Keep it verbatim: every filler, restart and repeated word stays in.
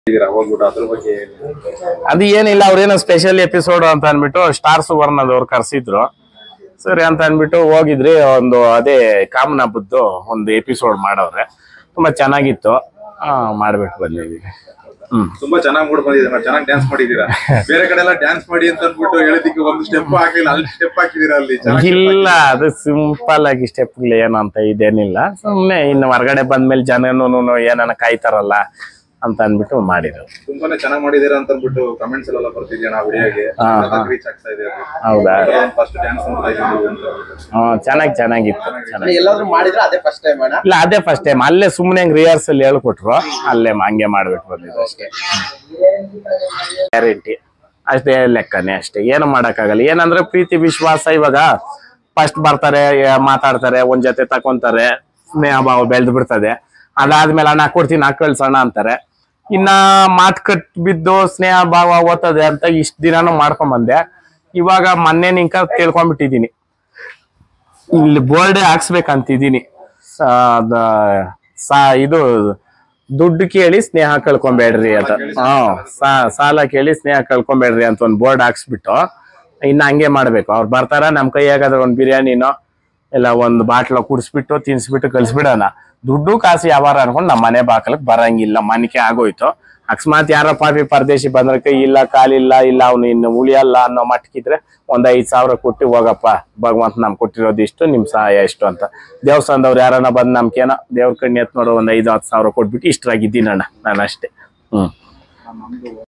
ಅದು ಏನಿಲ್ಲ, ಅವ್ರೇನೋ ಸ್ಪೆಷಲ್ ಎಪಿಸೋಡ್ ಅಂತ ಅನ್ಬಿಟ್ಟು ಸ್ಟಾರ್ ಸುವರ್ಣದವ್ರು ಕರ್ಸಿದ್ರು. ಸರಿ ಅಂತ ಅನ್ಬಿಟ್ಟು ಹೋಗಿದ್ರಿ. ಒಂದು ಅದೇ ಕಾಮನ ಹಬ್ಬದ್ದು ಒಂದು ಎಪಿಸೋಡ್ ಮಾಡವ್ರೆ, ತುಂಬಾ ಚೆನ್ನಾಗಿತ್ತು. ಆ ಮಾಡ್ಬಿಟ್ಟು ಬಂದಿದ್ದೀವಿ. ಹ್ಮ್ ತುಂಬಾ ಚೆನ್ನಾಗಿ ಮೂಡ್ ಬಂದಿದೆ, ಚೆನ್ನಾಗಿ ಡ್ಯಾನ್ಸ್ ಮಾಡಿದೀರಾ. ಬೇರೆ ಕಡೆ ಎಲ್ಲ ಡ್ಯಾನ್ಸ್ ಮಾಡಿ ಅಂತ ಅನ್ಬಿಟ್ಟು ಹೇಳಿದಕ್ಕೆ ಒಂದು ಸ್ಟೆಪ್ ಹಾಕಿಲ್ಲ, ಅಲ್ಲಿ ಸ್ಟೆಪ್ ಹಾಕಿದೀರಾ. ಅಲ್ಲಿ ಇಲ್ಲ, ಅದು ಸಿಂಪಲ್ ಆಗಿ ಸ್ಟೆಪ್ಗಳು ಏನಂತ ಇದೇನಿಲ್ಲ. ಸುಮ್ನೆ ಇನ್ನು ಹೊರಗಡೆ ಬಂದ್ಮೇಲೆ ಜನನು ಏನನ್ನ ಕಾಯ್ತಾರಲ್ಲ ಅಂತ ಅನ್ಬಿಟ್ಟು ಮಾಡಿದ್ರು. ತುಂಬಾನೇ ಚೆನ್ನಾಗಿ ಮಾಡಿದೀರಾ ಅಂತ ಅನ್ಬಿಟ್ಟು ಕಮೆಂಟ್ಸ್ ಎಲ್ಲ ಬರ್ತಿದ್ಯಾ ನಾವು ವಿಡಿಯೋಗೆ ರೀಚ್ ಆಗ್ತಾ ಇದೆ. ಹೌದಾ? ಫಸ್ಟ್ ಡ್ಯಾನ್ಸ್ ಹಾ, ಚೆನ್ನಾಗಿ ಚೆನ್ನಾಗಿತ್ತು. ಎಲ್ಲಾದ್ರೂ ಮಾಡಿದ್ರೆ ಅದೇ ಫಸ್ಟ್ ಟೈಮ್ ಅಣ್ಣ? ಇಲ್ಲ, ಅದೇ ಫಸ್ಟ್ ಟೈಮ್. ಅಲ್ಲೇ ಸುಮ್ನೆ ರಿಹರ್ಸಲ್ ಹೇಳ್ಕೊಟ್ರು, ಅಲ್ಲೇ ಹಂಗೆ ಮಾಡ್ಬಿಟ್ಟು ಬಂದಿದ್ದು ಅಷ್ಟೇ. ಗ್ಯಾರಂಟಿ ಅಷ್ಟೇ, ಲೆಕ್ಕನೇ ಅಷ್ಟೇ, ಏನು ಮಾಡಕ್ಕಾಗಲ್ಲ. ಏನಂದ್ರೆ ಪ್ರೀತಿ ವಿಶ್ವಾಸ. ಇವಾಗ ಫಸ್ಟ್ ಬರ್ತಾರೆ, ಮಾತಾಡ್ತಾರೆ, ಒಂದ್ ಜೊತೆ ತಕೊಂತಾರೆ, ಸ್ನೇಹ ಭಾವ ಬೆಳೆದು ಬಿಡ್ತದೆ. ಅದಾದ್ಮೇಲೆ ಅಣ್ಣ ಕೊಡ್ತೀನಿ, ನಾ ಕಳ್ಸೋಣ ಅಂತಾರೆ. ಇನ್ನ ಮಾತ್ ಕಟ್ ಬಿದ್ದು ಸ್ನೇಹ ಭಾವ ಓದ್ತದೆ ಅಂತ ಇಷ್ಟ ದಿನಾನು ಮಾಡ್ಕೊಂಡ್ ಬಂದೆ. ಇವಾಗ ಮೊನ್ನೆ ನಿಂಕ ತಿಳ್ಕೊಂಡ್ಬಿಟ್ಟಿದೀನಿ, ಇಲ್ಲಿ ಬೋರ್ಡೆ ಹಾಕ್ಸ್ಬೇಕಂತಿದೀನಿ. ಇದು ದುಡ್ಡು ಕೇಳಿ ಸ್ನೇಹ ಕಳ್ಕೊಂಬೇಡ್ರಿ ಅಂತ. ಹಾ, ಸಾಲ ಕೇಳಿ ಸ್ನೇಹ ಕಳ್ಕೊಂಬೇಡ್ರಿ ಅಂತ ಒಂದ್ ಬೋರ್ಡ್ ಹಾಕ್ಸ್ಬಿಟ್ಟು ಇನ್ನ ಹಂಗೆ ಮಾಡ್ಬೇಕು. ಅವ್ರು ಬರ್ತಾರ, ನಮ್ ಕೈಯಾಗಾದ್ರೆ ಒಂದ್ ಬಿರಿಯಾನಿನೋ ಇಲ್ಲ ಒಂದ್ ಬಾಟ್ಲ ಕುಡಿಸ್ಬಿಟ್ಟು ತಿನ್ಸ್ಬಿಟ್ಟು ಕಳ್ಸ್ಬಿಡೋಣ. ದುಡ್ಡು ಕಾಸು ವ್ಯವಹಾರ ಅನ್ಕೊಂಡು ನಮ್ಮ ಮನೆ ಬಾಕಲಕ್ ಬರಂಗಿಲ್ಲ. ಮನಿಕೆ ಆಗೋಯ್ತು. ಅಕಸ್ಮಾತ್ ಯಾರ ಪಾಪಿ ಪರದೇಶಿ ಬಂದ್ರೆ ಕೈ ಇಲ್ಲ ಕಾಲಿಲ್ಲ, ಇಲ್ಲ ಅವ್ನು ಇನ್ನು ಉಳಿಯಲ್ಲ ಅನ್ನೋ ಮಟ್ಕಿದ್ರೆ ಒಂದ್ ಐದ್ ಸಾವಿರ ಕೊಟ್ಟು ಹೋಗಪ್ಪ, ಭಗವಂತ ನಮ್ ಕೊಟ್ಟಿರೋದು ಇಷ್ಟು, ನಿಮ್ ಸಹಾಯ ಎಷ್ಟು ಅಂತ. ದೇವಸ್ಥಾನದವ್ರು ಯಾರನ್ನ ಬಂದ್ ನಮ್ಗೇನೋ ದೇವ್ರ ಕಣ್ಣಿ ಎತ್ ನೋಡೋ ಒಂದ್ ಐದು ಹತ್ತು ಸಾವಿರ ಕೊಟ್ಬಿಟ್ಟು ಇಷ್ಟರಾಗಿದ್ದೀನಣ್ಣ ನಾನು ಅಷ್ಟೇ. ಹ್ಮ್